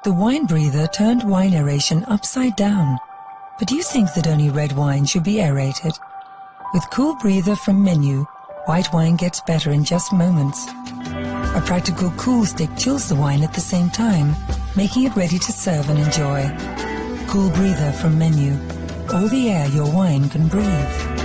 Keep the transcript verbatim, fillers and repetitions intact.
The wine breather turned wine aeration upside down. But do you think that only red wine should be aerated? With Cool Breather from Menu, white wine gets better in just moments. A practical cool stick chills the wine at the same time, making it ready to serve and enjoy. Cool Breather from Menu. All the air your wine can breathe.